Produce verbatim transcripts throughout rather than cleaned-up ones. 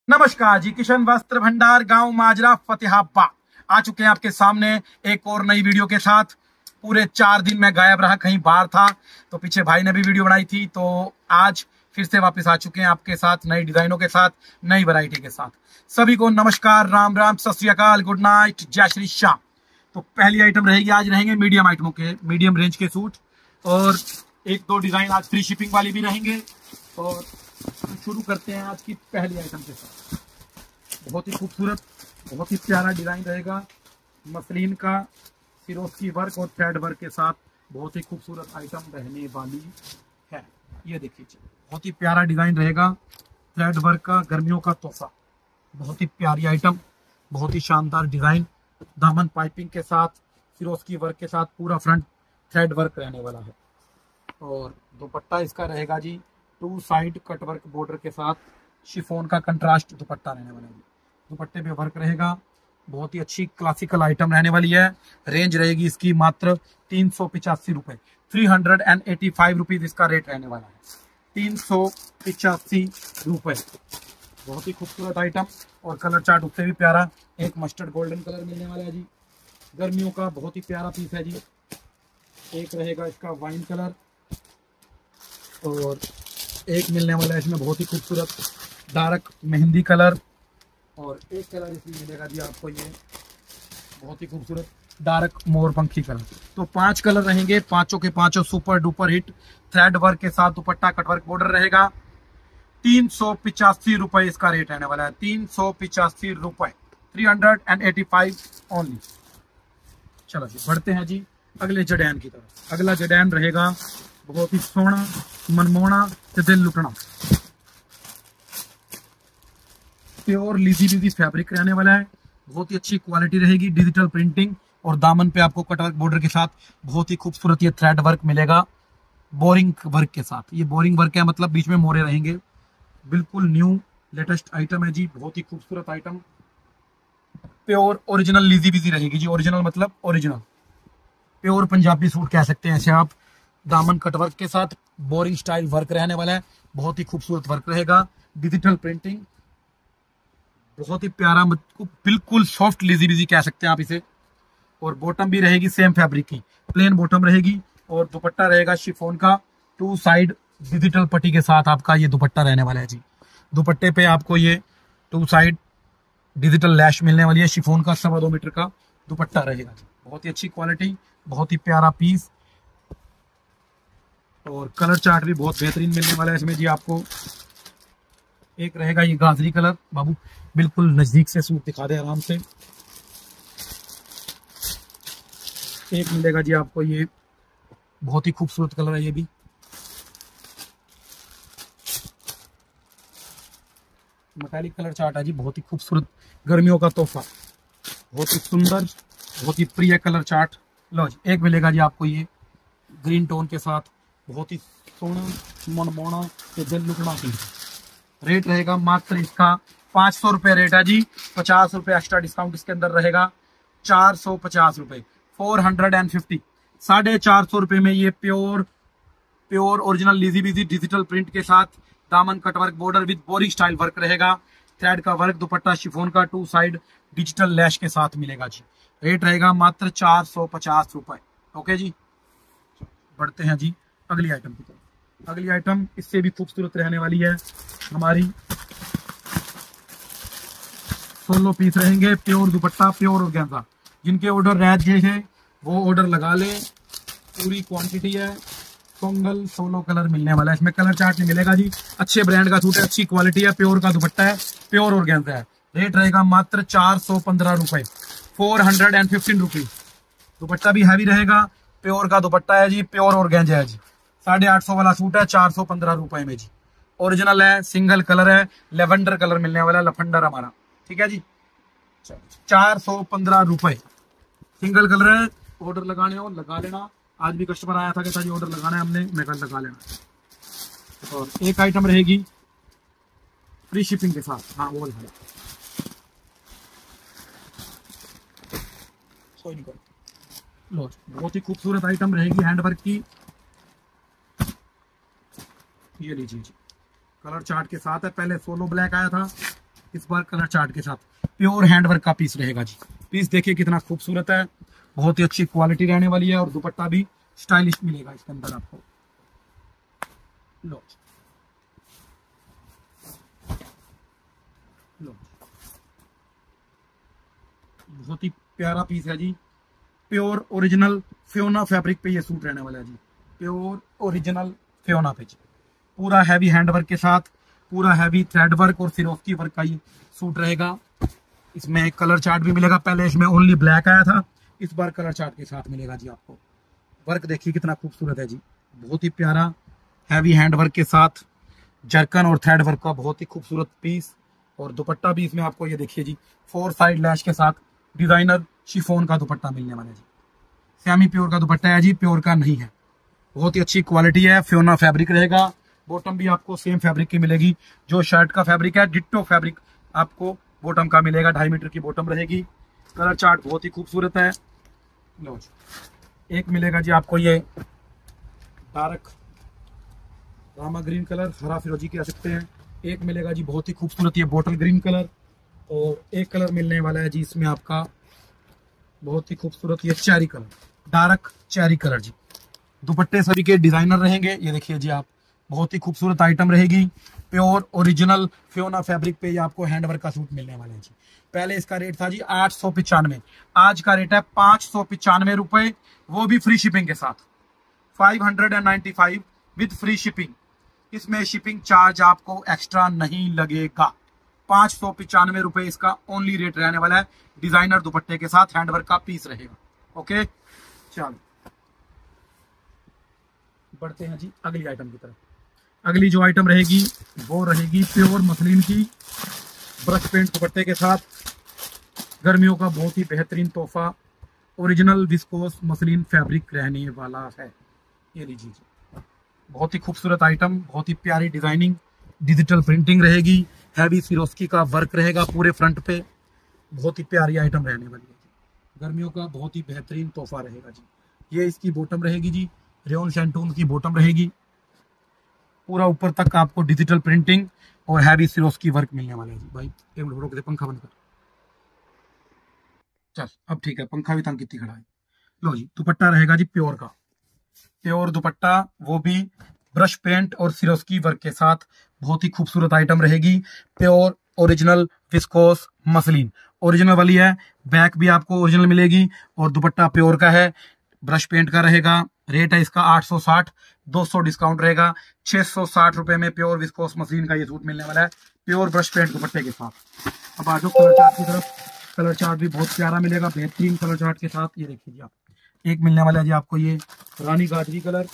नमस्कार जी, किशन वस्त्र भंडार गांव माजरा फतेहाबाद आ चुके हैं आपके सामने एक और नई वीडियो के साथ। पूरे चार दिन मैं गायब रहा, कहीं बाहर था, तो पीछे भाई ने भी वीडियो बनाई थी, तो आज फिर से वापस आ चुके हैं आपके साथ नई डिजाइनों के साथ, नई वैरायटी के साथ। सभी को नमस्कार, राम राम, सत श्री अकाल, गुड नाइट, जय श्री श्याम। तो पहली आइटम रहेगी, आज रहेंगे मीडियम आइटमों के, मीडियम रेंज के सूट, और एक दो डिजाइन आज फ्री शिपिंग वाली भी रहेंगे। और शुरू करते हैं आज की पहली आइटम के साथ। बहुत ही खूबसूरत, बहुत ही प्यारा डिजाइन रहेगा, मसलिन का सिरोस्की वर्क और थ्रेड वर्क के साथ बहुत ही खूबसूरत आइटम रहने वाली है। ये देखिए, बहुत ही प्यारा डिजाइन रहेगा, थ्रेड वर्क का, गर्मियों का तोहफा। बहुत ही प्यारी आइटम, बहुत ही शानदार डिजाइन, दामन पाइपिंग के साथ, सिरोस्की वर्क के साथ, पूरा फ्रंट थ्रेड वर्क रहने वाला है। और दुपट्टा इसका रहेगा जी टू साइड कटवर्क बॉर्डर के साथ, शिफॉन का कंट्रास्ट दुपट्टा रहने वाला है। दुपट्टे पे वर्क रहेगा, बहुत ही अच्छी क्लासिकल आइटम रहने वाली है। रेंज रहेगी इसकी मात्र तीन सौ पिचासी रुपए, three hundred and eighty five rupees इसका रेट रहने वाला है, तीन सौ पिचासी रुपए। बहुत ही खूबसूरत आइटम, और कलर चार्ट उससे भी प्यारा, एक मस्टर्ड गोल्डन कलर मिलने वाला है जी। गर्मियों का बहुत ही प्यारा पीस है जी। एक रहेगा इसका वाइन कलर, और एक मिलने वाला है इसमें बहुत ही खूबसूरत डार्क मेहंदी कलर, और एक कलर इसमें मिलेगा जी आपको ये बहुत ही खूबसूरत डार्क मोरपंखी कलर। तो पांच कलर रहेंगे, पांचों के पांचों super duper hit, thread work के साथ दुपट्टा कटवर्क बॉर्डर रहेगा। तीन सौ पिचासी रुपए इसका रेट रहने वाला है, तीन सौ पिचासी रुपए, three hundred and eighty five only. चलो जी, बढ़ते हैं जी अगले जडैन की तरफ। अगला जडैन रहेगा बहुत ही सोना, मनमोहना ते दिल लुटना, प्योर लीजी बीजी फैब्रिक रहने वाला है। बहुत ही अच्छी क्वालिटी रहेगी, डिजिटल प्रिंटिंग, और दामन पे आपको कटवर्क बॉर्डर के साथ बहुत ही खूबसूरत ये थ्रेड वर्क मिलेगा, बोरिंग वर्क के साथ। ये बोरिंग वर्क है, मतलब बीच में मोरे रहेंगे। बिल्कुल न्यू लेटेस्ट आइटम है जी, बहुत ही खूबसूरत आइटम, प्योर ओरिजिनल लीजी बीजी रहेगी जी। ओरिजिनल मतलब ओरिजिनल, प्योर पंजाबी सूट कह सकते हैं ऐसे आप। दामन कटवर्क के साथ बोरिंग स्टाइल वर्क रहने वाला है, बहुत ही खूबसूरत वर्क रहेगा, डिजिटल प्रिंटिंग, बहुत ही प्यारा, बिल्कुल सॉफ्ट लीजी बीजी कह सकते हैं आप इसे। और बॉटम भी रहेगी सेम फैब्रिक की, प्लेन बॉटम रहेगी, और दुपट्टा रहेगा शिफॉन का, टू साइड डिजिटल पट्टी के साथ आपका ये दुपट्टा रहने वाला है जी। दुपट्टे पे आपको ये टू साइड डिजिटल लैश मिलने वाली है, शिफॉन का सवा दो मीटर का दुपट्टा रहेगा। बहुत ही अच्छी क्वालिटी, बहुत ही प्यारा पीस, और कलर चार्ट भी बहुत बेहतरीन मिलने वाला है इसमें जी आपको। एक रहेगा ये गाजरी कलर, बाबू बिल्कुल नजदीक से सूट दिखा दे आराम से। एक मिलेगा जी आपको ये बहुत ही खूबसूरत कलर है, ये भी मेटालिक कलर चार्ट है जी, बहुत ही खूबसूरत, गर्मियों का तोहफा, बहुत ही सुंदर, बहुत ही प्रिय कलर चार्ट। लो जी, एक मिलेगा जी आपको ये ग्रीन टोन के साथ, बहुत ही सोना मनमोना ते दिल लुटना की। रेट रहेगा मात्र इसका पाँच सौ रुपये रेट है जी, पचास रुपये एक्स्ट्रा डिस्काउंट इसके अंदर रहेगा, चार सौ पचास रुपये, फोर हंड्रेड एंड फिफ्टी। साढ़े चार सौ रुपये में ये प्योर प्योर ओरिजिनल लीजी बीजी डिजिटल प्रिंट के साथ, दामन cutwork border with boring style work रहेगा, थ्रेड का वर्क, दुपट्टा शिफॉन का, टू साइड डिजिटल लैश के साथ मिलेगा जी। रेट रहेगा मात्र चार सौ पचास रुपये। ओके जी, बढ़ते हैं जी अगली आइटम की तरफ। अगली आइटम इससे भी खूबसूरत रहने वाली है हमारी। सोलो पीस रहेंगे, प्योर दुपट्टा, प्योर ऑर्गेन्जा। जिनके ऑर्डर रह गए हैं वो ऑर्डर लगा ले, पूरी क्वांटिटी है। सोंगल सोलो कलर मिलने वाला है, इसमें कलर चार्ट नहीं मिलेगा जी। अच्छे ब्रांड का सूट है, अच्छी क्वालिटी है, प्योर का दुपट्टा है, प्योर ऑर्गेन्जा है। रेट रहेगा मात्र चार सौ पंद्रह रुपए, four hundred and fifteen rupees. Dupatta भी हैवी रहेगा, प्योर का दुपट्टा है जी, प्योर ऑर्गेन्जा है जी। साढ़े आठ सौ वाला सूट है चार सौ पंद्रह रुपए में जी। ओरिजिनल है, सिंगल कलर है, लेवेंडर कलर मिलने वाला है, लफंडर हमारा, ठीक है जी। चार सौ पंद्रह रुपए, सिंगल कलर है। ऑर्डर लगाने हो लगा लेना। आज भी कस्टमर आया था, कहता जी ऑर्डर लगाना है हमने, मैं कल लगा लेना। और एक आइटम रहेगी फ्री शिपिंग के साथ, हाँ वो है, कोई नहीं कोई। लो, बहुत ही खूबसूरत आइटम रहेगी हैंडवर्क की, ये लीजिए जी, कलर चार्ट के साथ है। पहले सोलो ब्लैक आया था, इस बार कलर चार्ट के साथ प्योर हैंडवर्क का पीस रहेगा जी। पीस देखिए कितना खूबसूरत है, बहुत ही अच्छी क्वालिटी रहने वाली है और दुपट्टा भी स्टाइलिश मिलेगा इसके अंदर आपको। लो लो बहुत ही प्यारा पीस है जी। प्योर ओरिजिनल फ्योना फैब्रिक पे ये सूट रहने वाला है जी। प्योर ओरिजिनल फ्योना पे जी, पूरा हैवी हैंडवर्क के साथ, पूरा हैवी थ्रेड वर्क और सिरोस्की वर्क का ये सूट रहेगा। इसमें कलर चार्ट भी मिलेगा, पहले इसमें ओनली ब्लैक आया था, इस बार कलर चार्ट के साथ मिलेगा जी आपको। वर्क देखिए कितना खूबसूरत है जी, बहुत ही प्यारा हैवी हैंडवर्क के साथ जरकन और थ्रेड वर्क का बहुत ही खूबसूरत पीस। और दुपट्टा भी इसमें आपको ये देखिए जी, फोर साइड लैश के साथ डिजाइनर शिफॉन का दुपट्टा मिलने वाला है जी। सेमी प्योर का दुपट्टा है जी, प्योर का नहीं है। बहुत ही अच्छी क्वालिटी है, फ्योना फैब्रिक रहेगा। बॉटम भी आपको सेम फैब्रिक की मिलेगी, जो शर्ट का फैब्रिक है डिट्टो फैब्रिक आपको बॉटम का मिलेगा। ढाई मीटर की बॉटम रहेगी। कलर चार्ट बहुत ही खूबसूरत है। लो एक मिलेगा जी आपको ये डार्क रामा ग्रीन कलर, हरा फिरोजी कह सकते हैं। एक मिलेगा जी बहुत ही खूबसूरत ये बॉटल ग्रीन कलर, और एक कलर मिलने वाला है जी इसमें आपका बहुत ही खूबसूरत ये cherry colour, dark cherry colour जी। दुपट्टे सभी के डिजाइनर रहेंगे, ये देखिए जी आप, बहुत ही खूबसूरत आइटम रहेगी। प्योर ओरिजिनल फ्योना फैब्रिक पे ये आपको हैंडवर्क का सूट मिलने वाला है जी। पहले इसका रेट था जी आठ सौ पिचानवे, आज का रेट है पांच सौ पिचानवे रुपए, वो भी फ्री शिपिंग के साथ। Five hundred and ninety five with free shipping. इसमें शिपिंग चार्ज आपको एक्स्ट्रा नहीं लगेगा। पांच सौ पिचानवे रुपए इसका ओनली रेट रहने वाला है। डिजाइनर दुपट्टे के साथ हैंडवर्क का पीस रहेगा। ओके चलो बढ़ते हैं जी अगली आइटम की तरफ। अगली जो आइटम रहेगी वो रहेगी प्योर मसलिन की ब्रश पेंट दुपट्टे के साथ, गर्मियों का बहुत ही बेहतरीन तोहफा। ओरिजिनल विस्कोस मसलिन फैब्रिक रहने वाला है। ये लीजिए जी, बहुत ही खूबसूरत आइटम, बहुत ही प्यारी डिजाइनिंग, डिजिटल प्रिंटिंग रहेगी, हैवी सिरोस्की का वर्क रहेगा पूरे फ्रंट पे। बहुत ही प्यारी आइटम रहने वाली है जी, गर्मियों का बहुत ही बेहतरीन तोहफा रहेगा जी। ये इसकी बॉटम रहेगी जी, रेयन शैंटून की बॉटम रहेगी। पूरा ऊपर तक आपको डिजिटल प्रिंटिंग और हैवी सिरोस्की वर्क मिलने वाला है जी। भाई एक मिनट रोक दे, पंखा बंद कर। चल अब ठीक है, पंखा भी तंग कितनी खड़ा है। लो जी दुपट्टा रहेगा जी प्योर का, प्योर दुपट्टा, वो भी ब्रश पेंट और सिरोस्की वर्क के साथ। बहुत ही खूबसूरत आइटम रहेगी। Pure original viscose muslin original वाली है। बैक भी आपको ओरिजिनल मिलेगी और दुपट्टा प्योर का है, ब्रश पेंट का रहेगा। रेट है इसका आठ सौ साठ, दो सौ डिस्काउंट रहेगा। छह सौ साठ रुपए में प्योर विस्कोस मसलिन का ये सूट मिलने वाला है, प्योर ब्रश पेंट दुपट्टे के साथ। अब आ जाओ कलर चार्ट की तरफ। कलर चार्ट भी बहुत प्यारा मिलेगा, बेहतरीन कलर चार्ट के साथ। ये देखिए जी आप, एक मिलने वाला है जी आपको ये रानी गाजरी कलर,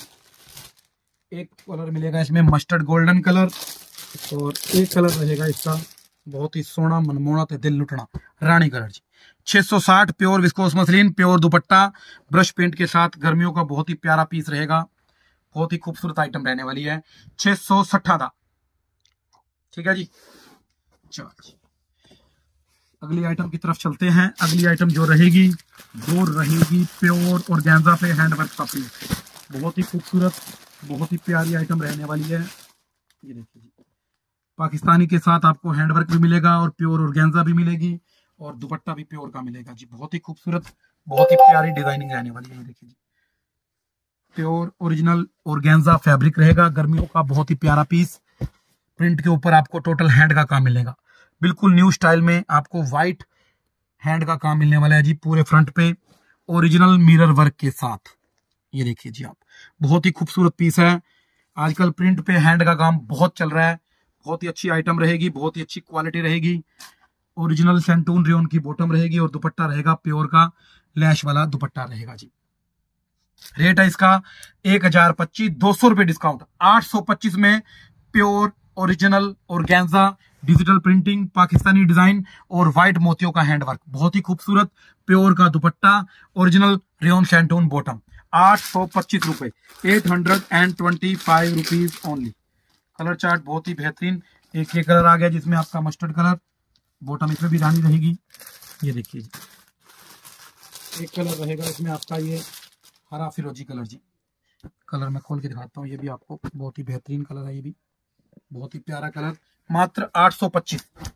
एक कलर मिलेगा इसमें मस्टर्ड गोल्डन कलर, और एक कलर रहेगा इसका बहुत ही सोना मनमोहना ते दिल लुटना रानी कलर जी। छह सौ साठ pure viscose muslin, pure dupatta, brush paint के साथ। गर्मियों का बहुत ही प्यारा पीस रहेगा, बहुत ही खूबसूरत आइटम रहने वाली है। छह सौ सट्ठा था, ठीक है जी। चलो अगली आइटम की तरफ चलते हैं। अगली आइटम जो रहेगी वो रहेगी प्योर ऑर्गेन्जा पे हैंडवर्क का पीस। बहुत ही खूबसूरत, बहुत ही प्यारी आइटम रहने वाली है। ये देखिए जी, पाकिस्तानी के साथ आपको हैंडवर्क भी मिलेगा और प्योर ऑर्गेन्जा भी मिलेगी, और दुपट्टा भी प्योर का मिलेगा जी। बहुत ही खूबसूरत, बहुत ही प्यारी डिजाइनिंग रहने वाली है। ये देखिए जी, प्योर ओरिजिनल ऑर्गेन्जा फैब्रिक रहेगा। गर्मियों का बहुत ही प्यारा पीस, प्रिंट के ऊपर आपको टोटल हैंड का काम मिलेगा। बिल्कुल न्यू स्टाइल में आपको व्हाइट हैंड का काम मिलने वाला है जी, पूरे फ्रंट पे ओरिजिनल मिरर वर्क के साथ। ये देखिए जी आप, बहुत ही खूबसूरत पीस है। आजकल प्रिंट पे हैंड का काम बहुत चल रहा है। बहुत ही अच्छी आइटम रहेगी, बहुत ही अच्छी क्वालिटी रहेगी। ओरिजिनल सेंटून रेयन की बॉटम रहेगी और दुपट्टा रहेगा प्योर का, लैश वाला दुपट्टा रहेगा जी। रेट है इसका एक हजार पच्चीस, दो सौ रुपए डिस्काउंट, आठ सौ पच्चीस में pure original organza, digital printing, Pakistani design और व्हाइट मोतियों का हैंडवर्क। बहुत ही खूबसूरत प्योर का dupatta, original rayon shantoon bottom, आठ सौ पच्चीस रुपए, eight hundred and twenty five rupees only. Colour chart बहुत ही बेहतरीन। एक ये कलर आ गया जिसमें आपका मस्टर्ड कलर, बॉटम इसमें भी रानी रहेगी। ये देखिए जी, एक कलर रहेगा इसमें आपका ये हरा फिरोजी कलर जी। कलर मैं खोल के दिखाता हूँ, ये भी आपको बहुत ही बेहतरीन कलर है। ये भी बहुत ही प्यारा कलर, मात्र आठ सौ पच्चीस,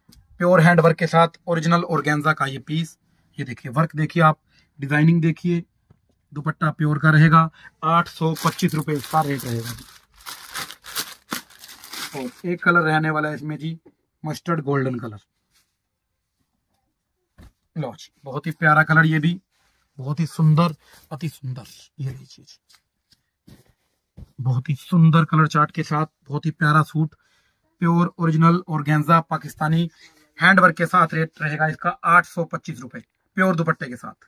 प्योर हैंड वर्क के साथ ओरिजिनल ऑर्गेन्जा का ये पीस। ये देखिए वर्क देखिए आप, डिजाइनिंग देखिए, दुपट्टा प्योर का रहेगा। आठ सौ पच्चीस रुपए इसका रेट रहेगा जी। और एक कलर रहने वाला है इसमें जी, मस्टर्ड गोल्डन कलर। लो जी, बहुत ही प्यारा कलर, ये भी बहुत ही सुंदर, अति सुंदर। ये लीजिए, बहुत ही सुंदर कलर चार्ट के साथ बहुत ही प्यारा suit, pure original organza Pakistani handwork के साथ। रेट रहेगा इसका आठ सौ पच्चीस रुपए प्योर दुपट्टे के साथ।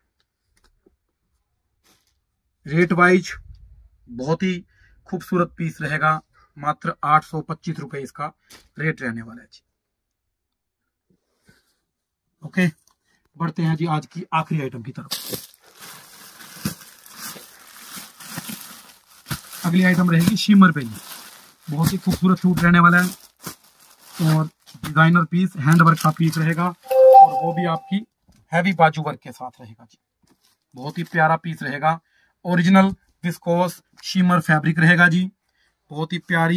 रेट वाइज बहुत ही खूबसूरत पीस रहेगा, मात्र आठ सौ पच्चीस रुपए इसका रेट रहने वाला है जी। ओके, बढ़ते हैं जी आज की आखिरी आइटम की तरफ। अगली आइटम रहेगी शिमर पे जी। बहुत ही खूबसूरत सूट रहने वाला है और डिजाइनर पीस, हैंडवर्क का पीस रहेगा और वो भी आपकी हैवी बाजू वर्क के साथ रहेगा जी। बहुत ही प्यारा पीस रहेगा, ओरिजिनल विस्कोस शिमर फैब्रिक रहेगा जी। बहुत ही प्यारी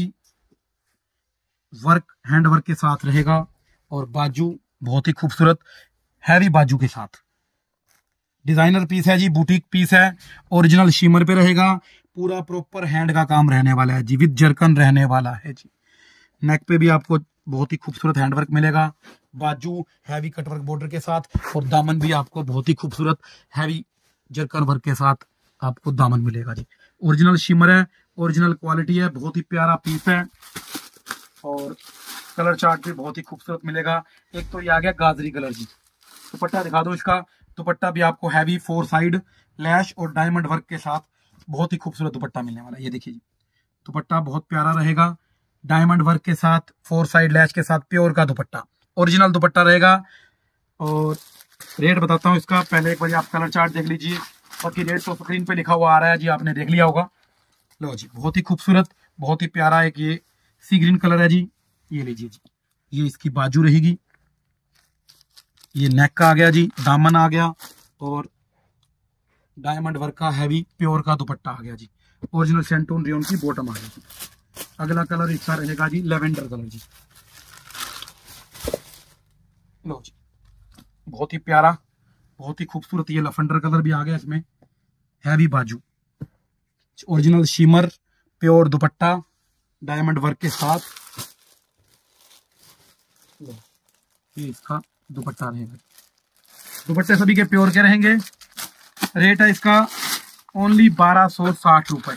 वर्क हैंडवर्क के साथ रहेगा और बाजू बहुत ही खूबसूरत हैवी बाजू के साथ। डिजाइनर पीस है जी, बुटीक पीस है, ओरिजिनल शिमर पे रहेगा। पूरा प्रॉपर हैंड का काम रहने वाला है जी, विद जरकन रहने वाला है जी। नेक पे भी आपको बहुत ही खूबसूरत हैंडवर्क मिलेगा, बाजू हैवी कटवर्क बॉर्डर के साथ और दामन भी आपको बहुत ही खूबसूरत हैवी जरकन वर्क के साथ आपको दामन मिलेगा जी। ओरिजिनल शिमर है, ओरिजिनल क्वालिटी है, बहुत ही प्यारा पीस है और कलर चार्ट भी बहुत ही खूबसूरत मिलेगा। एक तो ये आ गया गाजरी कलर जी। दुपट्टा दिखा दो इसका। दुपट्टा भी आपको हैवी फोर साइड लैश और डायमंड वर्क के साथ बहुत ही खूबसूरत दुपट्टा मिलने वाला है। ये देखिए जी, दुपट्टा बहुत प्यारा रहेगा, डायमंड वर्क के साथ, फोर साइड लैश के साथ, प्योर का दुपट्टा, ओरिजिनल दुपट्टा रहेगा। और रेट बताता हूँ इसका, पहले एक बार आप कलर चार्ट देख लीजिए, बाकी रेट तो स्क्रीन पे लिखा हुआ आ रहा है जी, आपने देख लिया होगा। लो जी, बहुत ही खूबसूरत, बहुत ही प्यारा एक ये सी ग्रीन कलर है जी। ये लीजिए जी, ये इसकी बाजू रहेगी, ये नेक का आ गया जी, दामन आ गया और डायमंड वर्क का हैवी प्योर का दुपट्टा आ गया जी। ओरिजिनल सेंटून रियोन की बॉटम आ गई जी। अगला कलर इसका रहेगा जी लेवेंडर कलर जी। लो जी, बहुत ही प्यारा, बहुत ही खूबसूरत ये लफेंडर कलर भी आ गया इसमें, हैवी बाजू, original shimmer pure dupatta diamond work के साथ। ये इसका दुपट्टा रहेगा। दुपट्टे सभी के प्योर के रहेंगे। रेट है इसका ओनली बारह सौ साठ रुपए।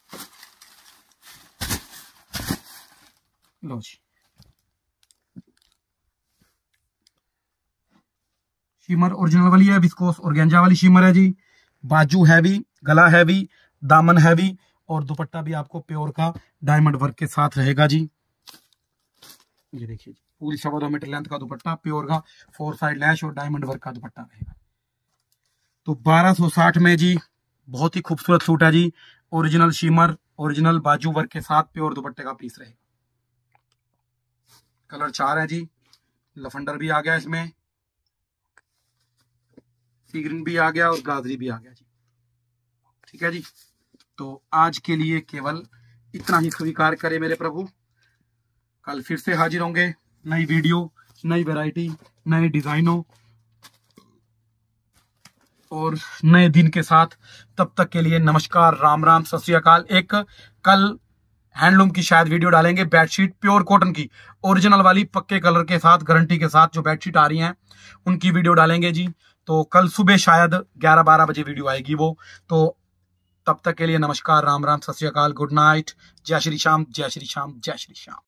लो जी, शिमर ओरिजिनल वाली है, विस्कोस ऑर्गेन्जा वाली शिमर है जी। बाजू हैवी, गला हैवी, दामन हैवी और दुपट्टा भी आपको प्योर का डायमंड वर्क के साथ रहेगा जी। ये देखिए जी, पूरी सवा दो मीटर लेंथ का दुपट्टा, प्योर का फोर साइड लैश और डायमंड वर्क का दुपट्टा रहेगा। तो बारह सौ साठ में जी बहुत ही खूबसूरत सूट है जी। ओरिजिनल शिमर, ओरिजिनल बाजू वर्क के साथ प्योर दुपट्टे का पीस रहेगा। कलर चार है जी, लफंडर भी आ गया इसमें, सी ग्रीन भी आ गया और गाजरी भी आ गया जी। ठीक है जी, तो आज के लिए केवल इतना ही स्वीकार करें मेरे प्रभु। कल फिर से हाजिर होंगे, नई वीडियो, नई वैरायटी, नए डिजाइनों और नए दिन के साथ। तब तक के लिए नमस्कार, राम राम, सत श्री अकाल। एक कल हैंडलूम की शायद वीडियो डालेंगे, बेडशीट प्योर कॉटन की ओरिजिनल वाली पक्के कलर के साथ, गारंटी के साथ जो बेडशीट आ रही हैं उनकी वीडियो डालेंगे जी। तो कल सुबह शायद ग्यारह बारह बजे वीडियो आएगी वो। तो तब तक के लिए नमस्कार, राम राम, सत श्री अकाल, गुड नाइट, जय श्री श्याम, जय श्री श्याम, जय श्री श्याम।